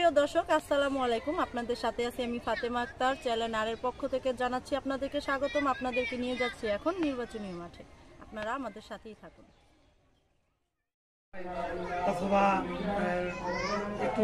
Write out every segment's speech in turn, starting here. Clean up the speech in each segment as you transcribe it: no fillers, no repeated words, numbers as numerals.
সুপ্রিয় দর্শক, আসসালামু আলাইকুম। আপনাদের সাথে আছি আমি ফাতেমা আক্তার। চ্যানেল নারের পক্ষ থেকে জানাচ্ছি আপনাদেরকে স্বাগতম। আপনাদেরকে নিয়ে যাচ্ছি এখন নির্বাচনী মাঠে। আপনারা আমাদের সাথেই থাকুন। অথবা একটু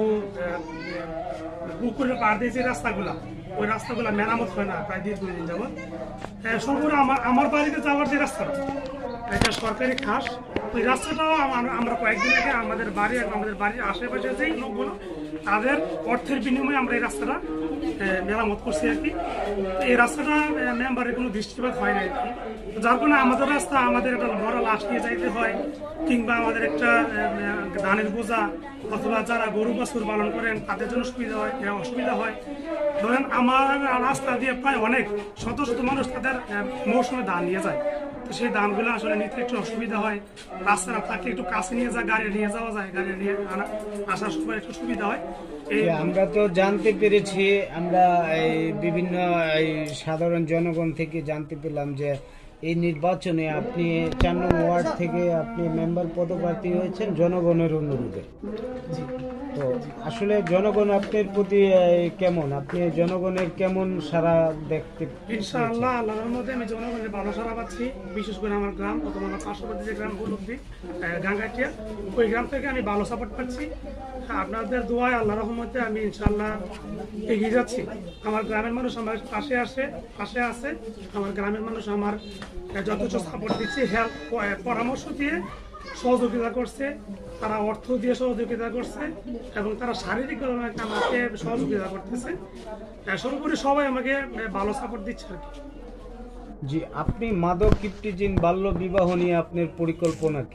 পুকুরের পাড় দিয়ে যে রাস্তাগুলা, ওই রাস্তাগুলা মেরামত হয় না প্রায় দীর্ঘদিন যাবৎ। সর্বোপরি আমার বাড়িতে যাওয়ার যে রাস্তাটা, এটা সরকারি খাস। ওই রাস্তাটাও আমরা কয়েকদিন আগে আমাদের বাড়ির আশেপাশে যেই লোকগুলো তাদের অর্থের বিনিময়ে আমরা এই রাস্তাটা মেরামত করছি আর কি। এই রাস্তাটা মেম্বারের কোনো দৃষ্টিপাত হয় না আর কি, যার কারণে আমাদের রাস্তা আমাদের একটা মরা লাশ নিয়ে যাইতে হয়, কিংবা আমাদের একটা ধানের বোঝা অথবা যারা গরু বাছুর পালন করেন তাদের জন্য অসুবিধা হয়। ধরেন আমার রাস্তা দিয়ে প্রায় অনেক শত শত মানুষ তাদের মৌসুমে ধান নিয়ে যায়, তো সেই ধানগুলো আসলে নিতে একটু অসুবিধা হয়। রাস্তাটা থাকলে একটু কাছে নিয়ে গাড়ি নিয়ে যাওয়া যায়, গাড়ি নিয়ে আসার সময় একটু সুবিধা হয়। আমরা তো জানতে পেরেছি, আমরা এই বিভিন্ন সাধারণ জনগণ থেকে জানতে পেলাম যে এই নির্বাচনে আপনি 4 নং ওয়ার্ড থেকে আপনি মেম্বার পদপ্রার্থী হয়েছেন জনগণের অনুরোধে। তো আসলে জনগণ আপনার প্রতি কেমন, আপনি জনগণের কেমন সারা দেখতে? ইনশাআল্লাহ আল্লাহর মধ্যে আমি জনগণের ভালো সারা পাচ্ছি। বিশেষ করে আমার গ্রাম অথবা আমার পার্শ্ববর্তী যে গ্রাম উপলব্ধি গাঙ্গাটিয়া, ওই গ্রাম থেকে আমি ভালো সাপোর্ট পাচ্ছি। আপনাদের দোয়ায় আল্লাহ রহমতে আমি ইনশাআল্লাহ এগিয়ে যাচ্ছি। আমার গ্রামের মানুষ আমার পাশে আছে। আমার গ্রামের মানুষ আমার যথেষ্ট সাপোর্ট দিচ্ছে, হেল্প পরামর্শ দিয়ে সহযোগিতা করছে, তারা অর্থ দিয়ে সহযোগিতা করছে এবং তারা শারীরিকভাবে আমাকে সহযোগিতা করতেছে। সর্বোপরি সবাই আমাকে ভালো সাপোর্ট দিচ্ছে আর কি। জি, আপনি মাদক ইফটিজিং বাল্য বিবাহ নিয়ে আপনার পরিকল্পনা কি?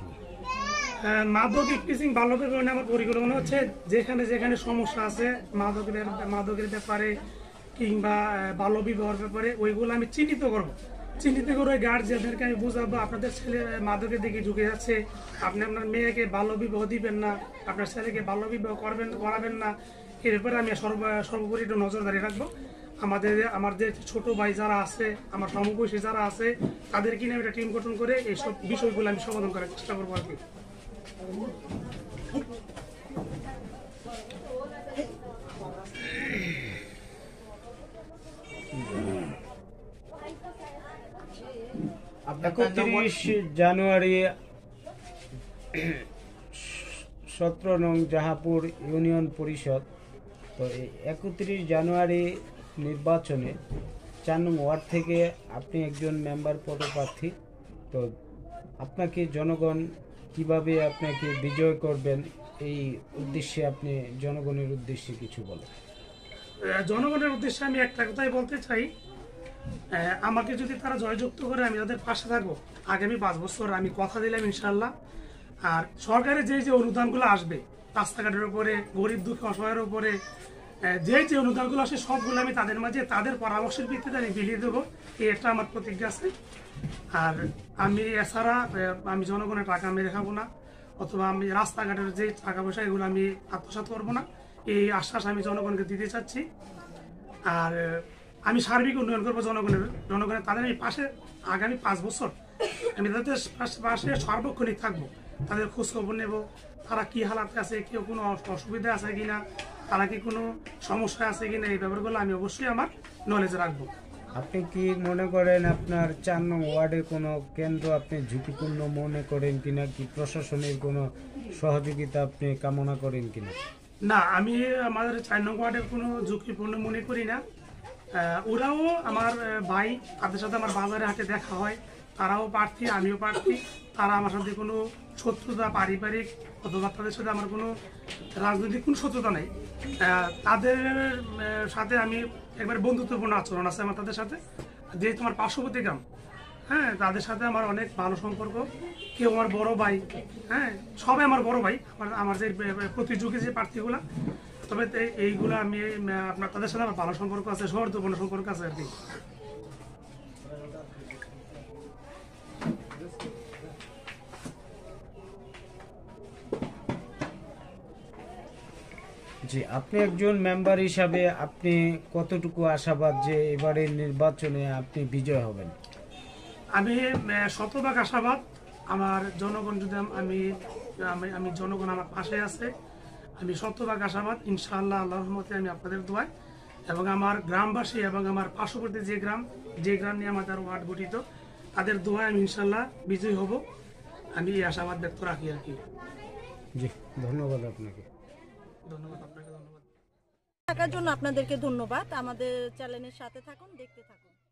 মাদক ইফটিজিং বাল্য বিবাহ নিয়ে আমার পরিকল্পনা হচ্ছে যেখানে যেখানে সমস্যা আছে মাদকের ব্যাপারে কিংবা বাল্য বিবাহের ব্যাপারে, ওইগুলো আমি চিহ্নিত করে গার্জিয়ানদেরকে আমি বুঝাবো, আপনাদের ছেলে মাদকের দিকে ঝুঁকে যাচ্ছে, আপনি আপনার মেয়েকে বাল্য বিবাহ দিবেন না, আপনার ছেলেকে বাল্য বিবাহ করাবেন না। এর ব্যাপারে আমি সর্বোপরি একটু নজরদারি রাখবো। আমার যে ছোট ভাই যারা আছে, আমার সমবয়সী যারা আছে, তাদেরকে নিয়ে একটা টিম গঠন করে এইসব বিষয়গুলো আমি সমাধান করার চেষ্টা করবো আর কি। জানুয়ারি 17 নং জাহাপুর ইউনিয়ন পরিষদ। তো এই 31 জানুয়ারি নির্বাচনে 4 নং ওয়ার্ড থেকে আপনি একজন মেম্বার পদপ্রার্থী। তো আপনাকে জনগণ কিভাবে আপনাকে বিজয় করবেন, এই উদ্দেশ্যে আপনি জনগণের উদ্দেশ্যে কিছু বলেন। জনগণের উদ্দেশ্যে আমি একটা কথাই বলতে চাই, আমাকে যদি তারা জয়যুক্ত করে আমি তাদের পাশে থাকবো আগামী 5 বছর, আমি কথা দিলাম ইনশাল্লাহ। আর সরকারের যে অনুদানগুলো আসবে রাস্তাঘাটের উপরে, গরিব দুঃখী অসহায়ের উপরে যে অনুদানগুলো আসে সবগুলো আমি তাদের মাঝে তাদের পরামর্শের ভিত্তিতে আমি বিলিয়ে দেবো, এটা আমার প্রতিজ্ঞা আছে। আর আমি এছাড়া আমি জনগণের টাকা মেরে খাবো না, অথবা আমি রাস্তাঘাটের যে টাকা পয়সা এগুলো আমি আত্মসাৎ করবো না, এই আশ্বাস আমি জনগণকে দিতে চাচ্ছি। আর আমি সার্বিক উন্নয়ন করবো জনগণের তাদের আমি পাশে আগামী 5 বছর আমি তাদের পাশে সার্বক্ষণিক থাকবো, তাদের খোঁজ খবর নেব, তারা কি হালাতে আছে, কেউ কোনো অসুবিধা আছে কিনা, তারা কি কোনো সমস্যা আছে কিনা, এই ব্যাপারগুলো আমি অবশ্যই আমার নলেজে রাখবো। আপনি কি মনে করেন আপনার 4 নং ওয়ার্ডের কোনো কেন্দ্র আপনি ঝুঁকিপূর্ণ মনে করেন কিনা, কি প্রশাসনের কোনো সহযোগিতা আপনি কামনা করেন কিনা? না, আমি আমাদের 4 নং ওয়ার্ডের কোনো ঝুঁকিপূর্ণ মনে করি না। ওরাও আমার ভাই, তাদের সাথে আমার বাজারে হাটে দেখা হয়, তারাও প্রার্থী, আমিও প্রার্থী। তারা আমার সাথে কোনো শত্রুতা পারিবারিক অথবা তাদের সাথে আমার কোনো রাজনৈতিক কোনো শত্রুতা নেই। তাদের সাথে আমি একবার বন্ধুত্বপূর্ণ আচরণ আছে আমার তাদের সাথে, যেহেতু আমার পার্শ্ববর্তী গ্রাম। হ্যাঁ, তাদের সাথে আমার অনেক ভালো সম্পর্ক। কেউ আমার বড় ভাই, হ্যাঁ সবাই আমার বড় ভাই, আমার যে প্রতিযোগী যে প্রার্থীগুলা। তবে এইগুলো আমি আপনার তাদের সাথে আমার ভালো সম্পর্ক আছে, সৌহার্দ্যপূর্ণ সম্পর্ক আছে আর কি। জি, আপনি একজন মেম্বার হিসাবে আপনি কতটুকু আশাবাদ যে এবারের নির্বাচনে আপনি বিজয় হবেন? আমি শতভাগ আশাবাদ। আমার জনগণ যদি আমি জনগণ আমার পাশে আছে, আমি শতভাগ আশাবাদ ইনশাআল্লাহ, আল্লাহর রহমতে আমি আপনাদের দোয়ায় এবং আমার গ্রামবাসী এবং আমার পার্শ্ববর্তী যে গ্রাম নিয়ে আমাদের ওয়ার্ড গঠিত, তাদের দোয়ায় আমি ইনশাআল্লাহ বিজয়ী হব, আমি এই আশাবাদ ব্যক্ত রাখি আর কি। জি, ধন্যবাদ আপনাকে। ধন্যবাদ আপনাকে, ধন্যবাদ। থাকার জন্য আপনাদেরকে ধন্যবাদ। আমাদের চ্যানেলের সাথে থাকুন, দেখতে থাকুন।